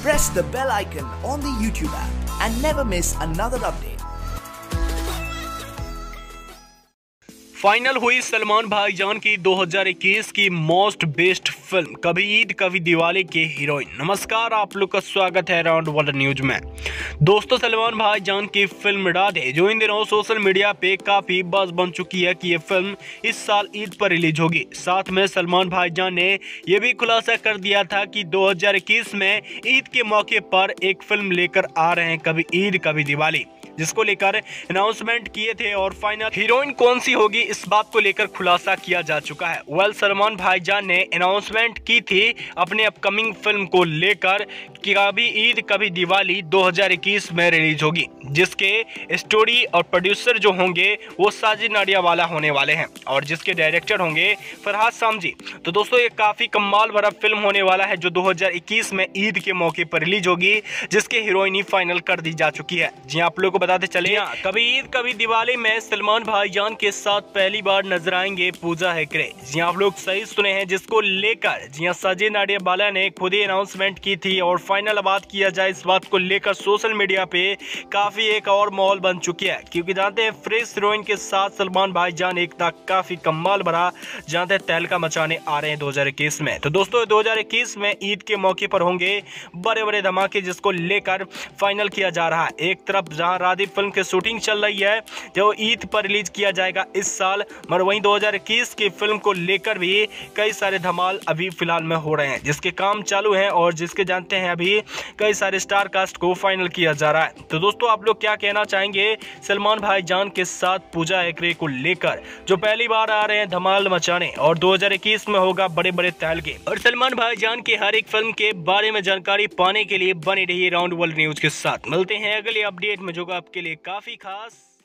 press the bell icon on the YouTube app and never miss another update. Final हुई सलमान भाईजान की 2021 की most best film कभी ईद कभी दिवाली के हीरोइन। नमस्कार, आप लोग का स्वागत है राउंड वर्ल्ड न्यूज में। दोस्तों, सलमान भाईजान की फिल्म राधे जो इन दिनों सोशल मीडिया पे काफी बज़ बन चुकी है कि ये फिल्म इस साल ईद पर रिलीज होगी। साथ में सलमान भाईजान ने यह भी खुलासा कर दिया था कि 2021 में ईद के मौके पर एक फिल्म लेकर आ रहे हैं कभी ईद कभी दिवाली, जिसको लेकर अनाउंसमेंट किए थे और फाइनल हीरोइन कौन सी होगी इस बात को लेकर खुलासा किया जा चुका है। सलमान भाईजान ने अनाउंसमेंट की थी अपने अपकमिंग फिल्म को लेकर कि कभी ईद कभी दिवाली 2021 में रिलीज होगी, जिसके स्टोरी और प्रोड्यूसर जो होंगे वो साजिद नाडियावाला होने वाले हैं और जिसके डायरेक्टर होंगे फरहाद सामजी। तो दोस्तों, ये काफी कमाल भरा फिल्म होने वाला है जो 2021 में ईद के मौके पर रिलीज होगी, जिसके हीरोइन फाइनल कर दी जा चुकी है। जी आप लोगों को बताते चले, कभी ईद कभी दिवाली में सलमान भाईजान के साथ पहली बार नजर आएंगे पूजा हेगड़े। जी आप लोग सही सुने हैं, जिसको लेकर जी साजिद नाडियावाला ने खुद ही अनाउंसमेंट की थी और फाइनल बात किया जाए इस बात को लेकर सोशल मीडिया पे काफी एक और माहौल बन चुकी है, क्योंकि जानते हैं फ्रेश हीरोइन के साथ सलमान भाईजान एक काफी कमाल भरा जानते हैं तहलका मचाने आ रहे हैं 2021 में। तो दोस्तों, 2021 में ईद के मौके पर होंगे बड़े बड़े धमाके, जिसको लेकर फाइनल किया जा रहा है। एक तरफ जहां राधे फिल्म की शूटिंग चल रही है जो ईद पर रिलीज किया जाएगा इस साल, मगर वहीं 2021 की फिल्म को लेकर भी कई सारे धमाल अभी फिलहाल में हो रहे हैं, जिसके काम चालू हैं और जिसके जानते हैं अभी कई सारे स्टार कास्ट को फाइनल किया जा रहा है। तो दोस्तों, आप लोग क्या कहना चाहेंगे सलमान भाईजान के साथ पूजा हेगड़े को लेकर, जो पहली बार आ रहे हैं धमाल मचाने और 2021 में होगा बड़े बड़े तहलके। और सलमान भाईजान की हर एक फिल्म के बारे में जानकारी पाने के लिए बने रहिए राउंड वर्ल्ड न्यूज के साथ। मिलते हैं अगले अपडेट में जो आपके लिए काफी खास।